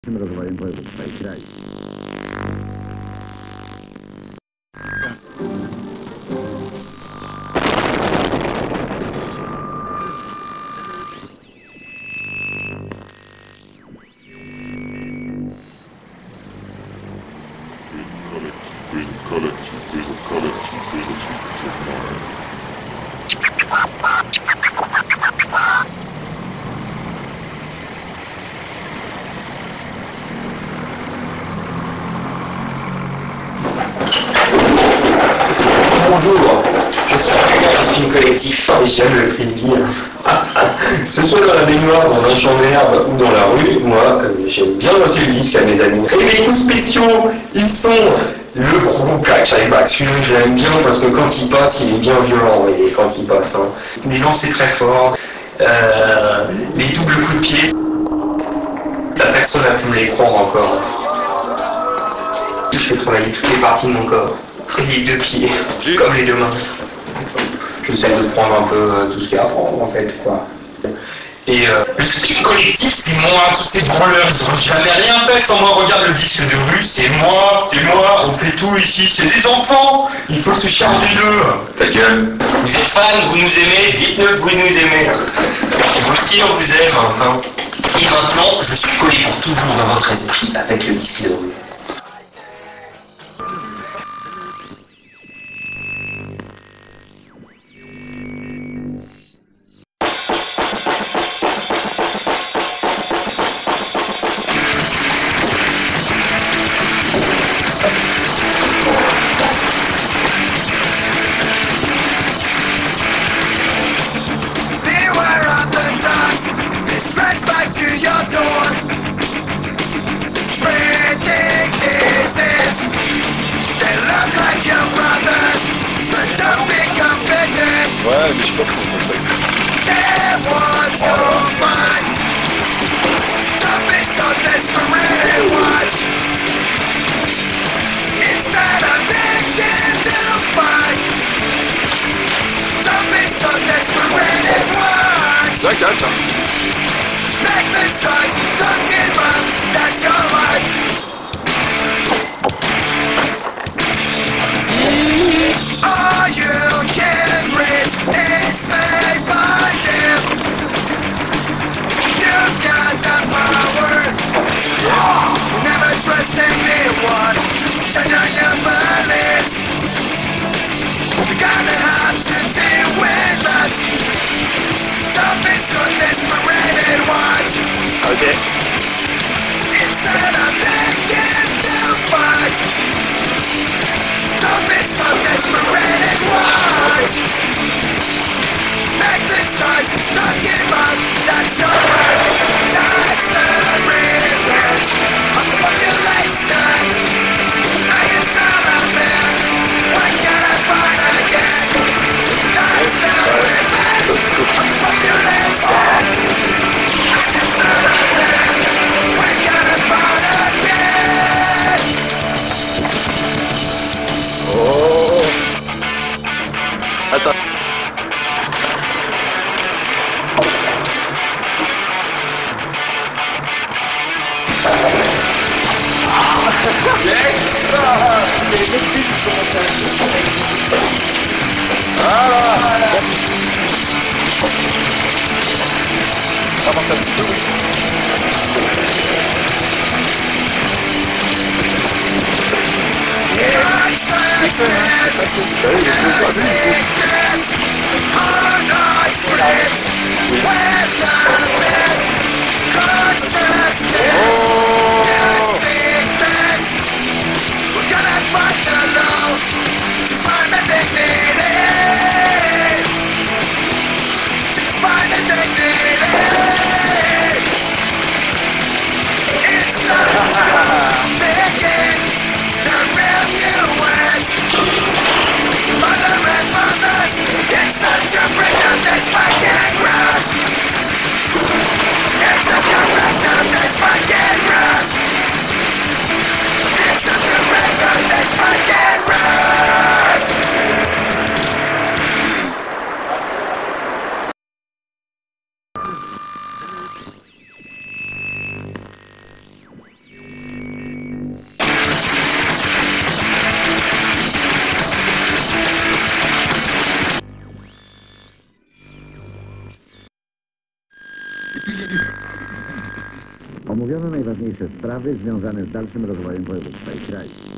Разговариваем про это, поиграй. Bonjour, je suis un film collectif et j'aime le frisbee. Que ce soit dans la baignoire, dans un champ d'herbe ou dans la rue, moi j'aime bien lancer le disque à mes amis. Et mes coups spéciaux, ils sont le gros catch-back. Celui-là je l'aime bien parce que quand il passe, il est bien violent et quand il passe. Des lancers très forts, les doubles coups de pied, ça personne n'a pu me les prendre encore. Je fais travailler toutes les parties de mon corps. Les deux pieds, comme les deux mains. J'essaie de prendre un peu tout ce qu'il y a à prendre en fait, quoi. Et le speed collectif, c'est moi, tous ces branleurs, ils n'ont jamais rien fait sans moi. Regarde le disque de rue, c'est moi, on fait tout ici, c'est des enfants, il faut se charger d'eux. Ta gueule. Vous êtes fans, vous nous aimez, dites-nous que vous nous aimez. Vous aussi, on vous aime, enfin. Et maintenant, je suis collé pour toujours dans votre esprit avec le disque de rue. Straight back to your door. Spreading kisses. They look like your brother, but don't be confident. Ouais, mais je sais pas comment on fait. They want your mind. Don't be so desperate. Watch. Instead of begging to fight. Don't be so desperate. Watch. Ça catch, hein. Make the choice, don't give up, that's your life. All you can reach is made by him. You've got the power. Never trust anyone. Change on your beliefs. You're gonna have to deal with us. Don't be so desperate and watch. Okay. Instead of begging to fight. Don't be so desperate and watch. Make the choice, don't give up, that's your right. That's the revenge of the population. I am Solomon, what can I find again? That's the revenge of the population. I am Solomon, what can I find again? Oh. Attends. On va avancer un petit peu, oui. It's time to bring up this fucking rush. It's the correct of this fucking Omówiono najważniejsze sprawy związane z dalszym rozwojem województwa i kraju.